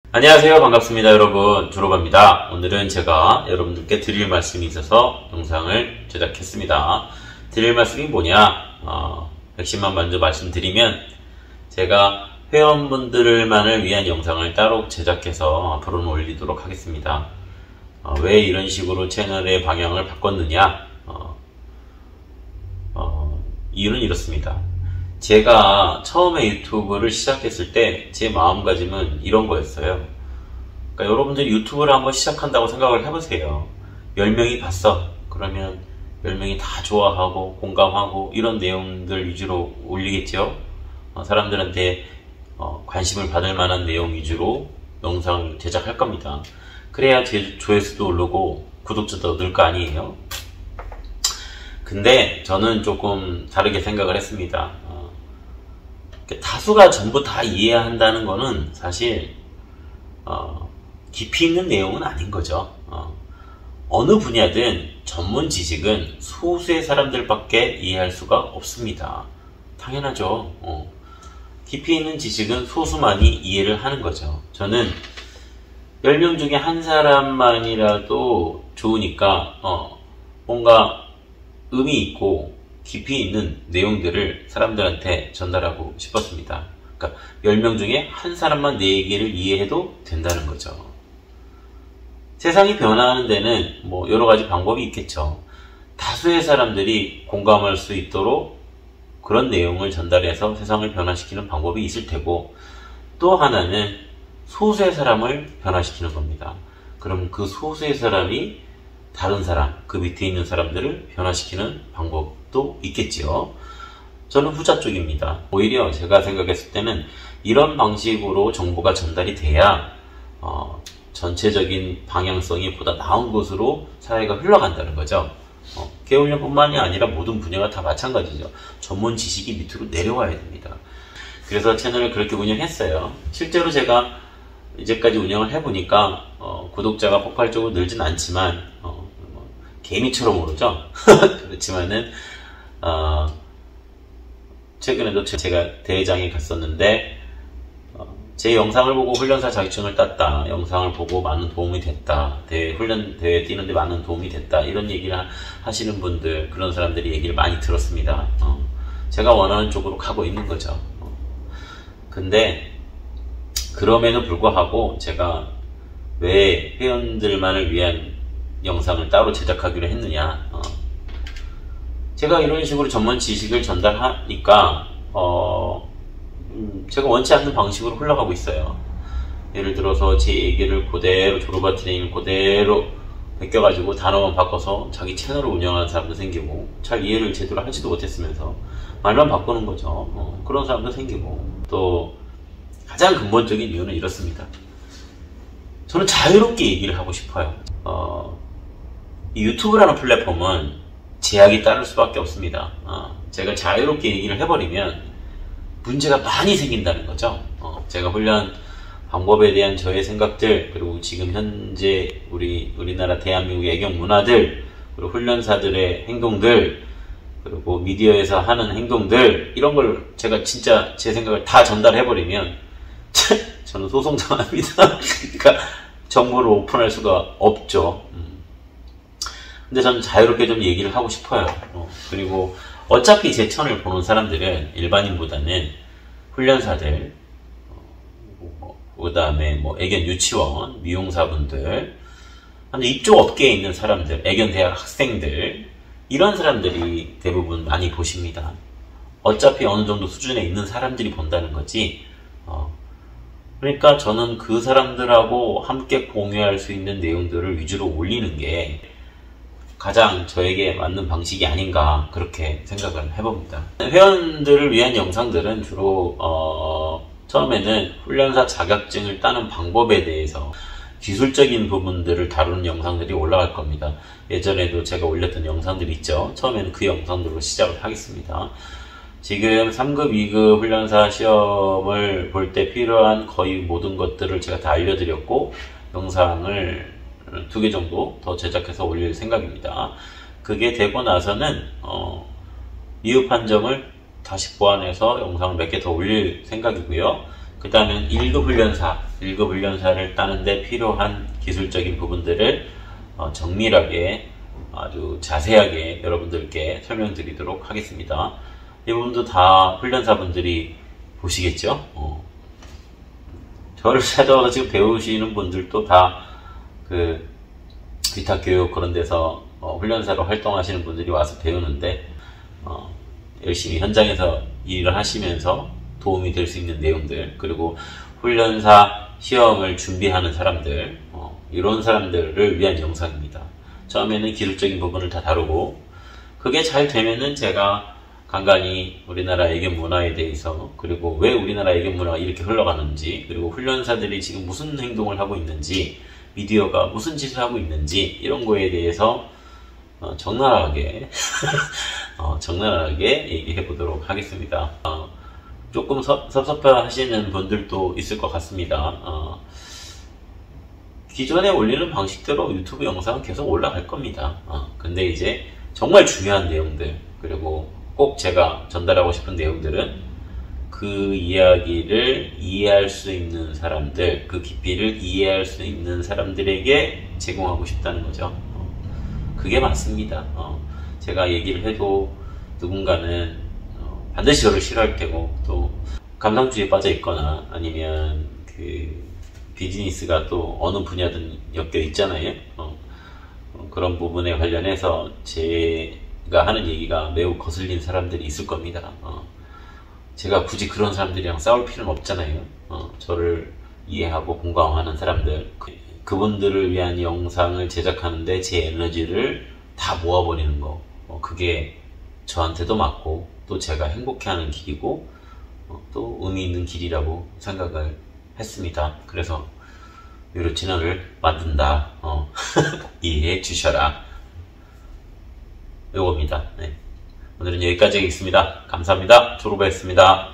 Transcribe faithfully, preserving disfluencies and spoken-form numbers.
안녕하세요. 반갑습니다. 여러분. 졸업합니다. 오늘은 제가 여러분들께 드릴 말씀이 있어서 영상을 제작했습니다. 드릴 말씀이 뭐냐? 어, 핵심만 먼저 말씀드리면 제가 회원분들만을 위한 영상을 따로 제작해서 앞으로는 올리도록 하겠습니다. 어, 왜 이런 식으로 채널의 방향을 바꿨느냐? 어, 어, 이유는 이렇습니다. 제가 처음에 유튜브를 시작했을 때 제 마음가짐은 이런 거였어요. 그러니까 여러분들이 유튜브를 한번 시작한다고 생각을 해보세요. 열 명이 봤어. 그러면 열 명이 다 좋아하고 공감하고 이런 내용들 위주로 올리겠죠. 어, 사람들한테 어, 관심을 받을 만한 내용 위주로 영상을 제작할 겁니다. 그래야 제 조회수도 오르고 구독자도 늘 거 아니에요. 근데 저는 조금 다르게 생각을 했습니다. 어, 다수가 전부 다 이해해야 한다는 거는 사실 어, 깊이 있는 내용은 아닌 거죠. 어, 어느 분야든 전문 지식은 소수의 사람들밖에 이해할 수가 없습니다. 당연하죠. 어, 깊이 있는 지식은 소수만이 이해를 하는 거죠. 저는 열 명 중에 한 사람만이라도 좋으니까 어, 뭔가 의미 있고 깊이 있는 내용들을 사람들한테 전달하고 싶었습니다. 그러니까 열 명 중에 한 사람만 내 얘기를 이해해도 된다는 거죠. 세상이 변화하는 데는 뭐 여러 가지 방법이 있겠죠. 다수의 사람들이 공감할 수 있도록 그런 내용을 전달해서 세상을 변화시키는 방법이 있을 테고, 또 하나는 소수의 사람을 변화시키는 겁니다. 그럼 그 소수의 사람이 다른 사람, 그 밑에 있는 사람들을 변화시키는 방법도 있겠지요. 저는 후자 쪽입니다. 오히려 제가 생각했을 때는 이런 방식으로 정보가 전달이 돼야 어, 전체적인 방향성이 보다 나은 곳으로 사회가 흘러간다는 거죠. 어, 개훈련뿐만이 아니라 모든 분야가 다 마찬가지죠. 전문 지식이 밑으로 내려와야 됩니다. 그래서 채널을 그렇게 운영했어요. 실제로 제가 이제까지 운영을 해보니까 어, 구독자가 폭발적으로 늘진 않지만 어, 뭐, 개미처럼 오르죠. 그렇지만은 어, 최근에도 제가 대회장에 갔었는데 어, 제 영상을 보고 훈련사 자격증을 땄다, 영상을 보고 많은 도움이 됐다, 대회 훈련 대회 뛰는데 많은 도움이 됐다, 이런 얘기를 하시는 분들, 그런 사람들이 얘기를 많이 들었습니다. 어, 제가 원하는 쪽으로 가고 있는 거죠. 어, 근데 그럼에도 불구하고 제가 왜 회원들만을 위한 영상을 따로 제작하기로 했느냐. 어, 제가 이런 식으로 전문 지식을 전달하니까 어, 음, 제가 원치 않는 방식으로 흘러가고 있어요. 예를 들어서 제 얘기를 그대로, 조르바 트레이닝을 그대로 베껴가지고 단어만 바꿔서 자기 채널을 운영하는 사람도 생기고, 잘 이해를 제대로 하지도 못했으면서 말만 바꾸는 거죠. 어, 그런 사람도 생기고, 또 가장 근본적인 이유는 이렇습니다. 저는 자유롭게 얘기를 하고 싶어요. 어, 이 유튜브라는 플랫폼은 제약이 따를 수밖에 없습니다. 어, 제가 자유롭게 얘기를 해버리면 문제가 많이 생긴다는 거죠. 어, 제가 훈련 방법에 대한 저의 생각들, 그리고 지금 현재 우리 우리나라 대한민국의 애경 문화들, 그리고 훈련사들의 행동들, 그리고 미디어에서 하는 행동들, 이런 걸 제가 진짜 제 생각을 다 전달해버리면 저는 소송당합니다. 그러니까 정보를 오픈할 수가 없죠. 음. 근데 저는 자유롭게 좀 얘기를 하고 싶어요. 어. 그리고 어차피 제 채널을 보는 사람들은 일반인보다는 훈련사들, 어, 그 다음에 뭐 애견 유치원, 미용사분들, 이쪽 업계에 있는 사람들, 애견 대학 학생들, 이런 사람들이 대부분 많이 보십니다. 어차피 어느 정도 수준에 있는 사람들이 본다는 거지. 어, 그러니까 저는 그 사람들하고 함께 공유할 수 있는 내용들을 위주로 올리는 게 가장 저에게 맞는 방식이 아닌가, 그렇게 생각을 해봅니다. 회원들을 위한 영상들은 주로 어, 처음에는 훈련사 자격증을 따는 방법에 대해서 기술적인 부분들을 다루는 영상들이 올라갈 겁니다. 예전에도 제가 올렸던 영상들이 있죠. 처음에는 그 영상들로 시작을 하겠습니다. 지금 삼 급, 이 급 훈련사 시험을 볼 때 필요한 거의 모든 것들을 제가 다 알려드렸고, 영상을 두 개 정도 더 제작해서 올릴 생각입니다. 그게 되고 나서는 어, 미흡한 점을 다시 보완해서 영상을 몇 개 더 올릴 생각이고요. 그 다음엔 일 급 훈련사, 일 급 훈련사를 따는데 필요한 기술적인 부분들을 어, 정밀하게 아주 자세하게 여러분들께 설명드리도록 하겠습니다. 이 부분도 다 훈련사분들이 보시겠죠? 어. 저를 찾아와서 지금 배우시는 분들도 다 그 위탁교육 그런 데서 어, 훈련사로 활동하시는 분들이 와서 배우는데 어, 열심히 현장에서 일을 하시면서 도움이 될 수 있는 내용들, 그리고 훈련사 시험을 준비하는 사람들, 어, 이런 사람들을 위한 영상입니다. 처음에는 기술적인 부분을 다 다루고, 그게 잘 되면은 제가 간간히 우리나라 애견 문화에 대해서, 그리고 왜 우리나라 애견 문화가 이렇게 흘러가는지, 그리고 훈련사들이 지금 무슨 행동을 하고 있는지, 미디어가 무슨 짓을 하고 있는지, 이런 거에 대해서 어, 적나라하게 어, 적나라하게 얘기해 보도록 하겠습니다. 어, 조금 섭, 섭섭해하시는 분들도 있을 것 같습니다. 어, 기존에 올리는 방식대로 유튜브 영상은 계속 올라갈 겁니다. 어, 근데 이제 정말 중요한 내용들, 그리고 꼭 제가 전달하고 싶은 내용들은 그 이야기를 이해할 수 있는 사람들, 그 깊이를 이해할 수 있는 사람들에게 제공하고 싶다는 거죠. 어, 그게 맞습니다. 어, 제가 얘기를 해도 누군가는 어, 반드시 저를 싫어할 테고, 또 감상주의에 빠져 있거나 아니면 그 비즈니스가 또 어느 분야든 엮여 있잖아요. 어, 어, 그런 부분에 관련해서 제가 하는 얘기가 매우 거슬린 사람들이 있을 겁니다. 어, 제가 굳이 그런 사람들이랑 싸울 필요는 없잖아요. 어, 저를 이해하고 공감하는 사람들, 그, 그분들을 위한 영상을 제작하는데 제 에너지를 다 모아버리는 거, 어, 그게 저한테도 맞고 또 제가 행복해하는 길이고 어, 또 의미 있는 길이라고 생각을 했습니다. 그래서 유료 채널을 만든다. 어, 이해해 주셔라. 요겁니다. 네. 오늘은 여기까지 하겠습니다. 감사합니다. 조로바였습니다.